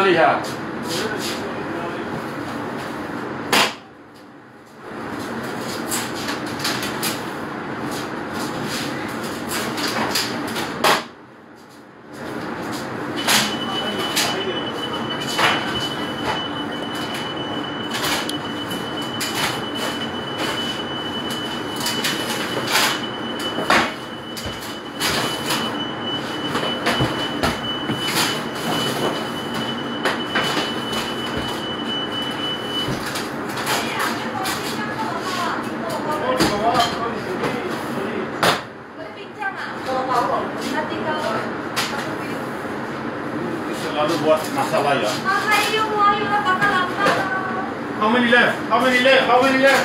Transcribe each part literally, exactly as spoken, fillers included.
lihat. Lalu buat masalah ya. Ayo, ayo, bakal lama. How many left? How many left? How many left?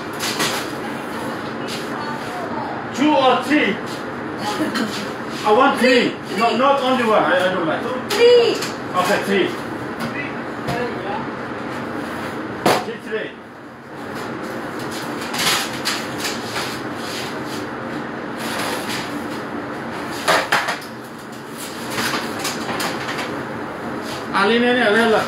Two or three? I want three. Three. Not, not only one. I, I don't like. Three. Okay, three. Three, three. Alin ini adalah.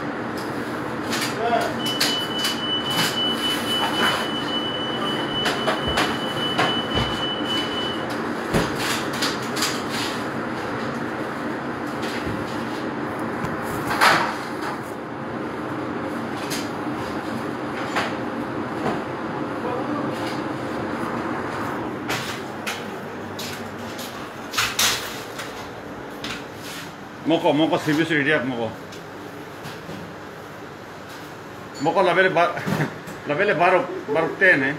Moko, moko serius dia moko. Moko la vele bar, la vele baro baro ten eh.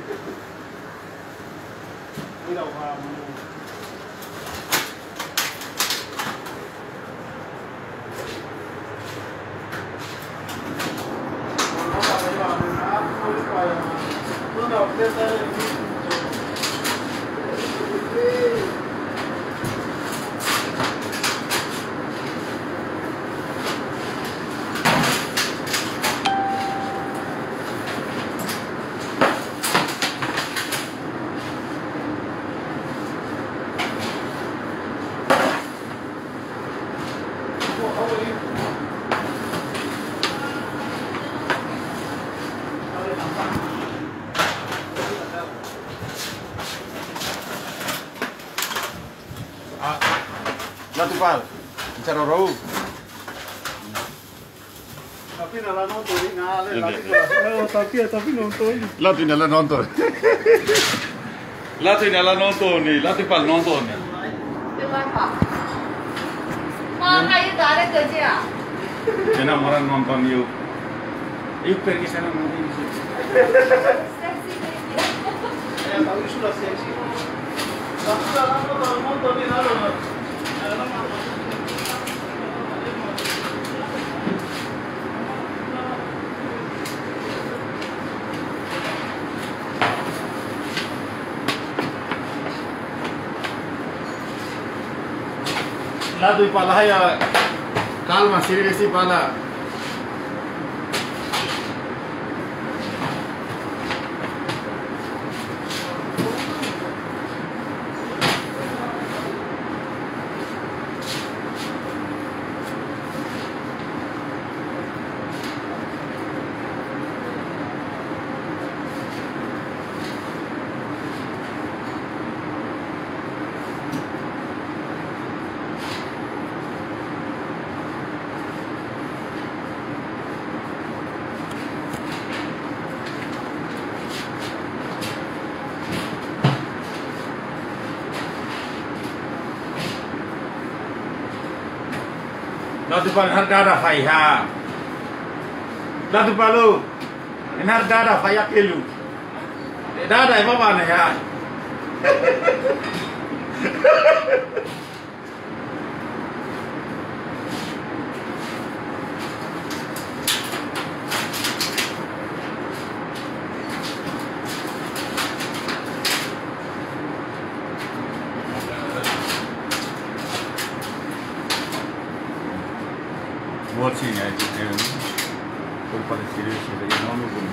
Latu pal, bicara roh. Tapi nala nonton, nala tapi tapi nonton. Latu nala nonton. Latu nala nonton nih, latu pal nonton nih. Kenapa? Mana itu ada kerja? Enak orang nonton yuk. Yuk pergi sana nonton sih. Seksi kerja. Ya tahu sudah seksi. Tapi kalau nonton nonton di nala. Ladu pala ya, kalma siri si pala. Ladu pal harga ada faiha. Ladu palu, ini harga ada faiha kelu. Dah ada apa mana ya? Watching I did and full for the series of the economic boom.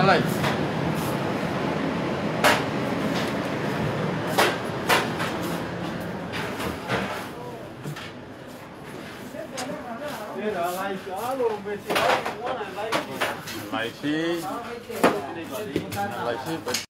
Alay. Đây là lại cá luôn về thì món này lại Lại xí. Lại xí.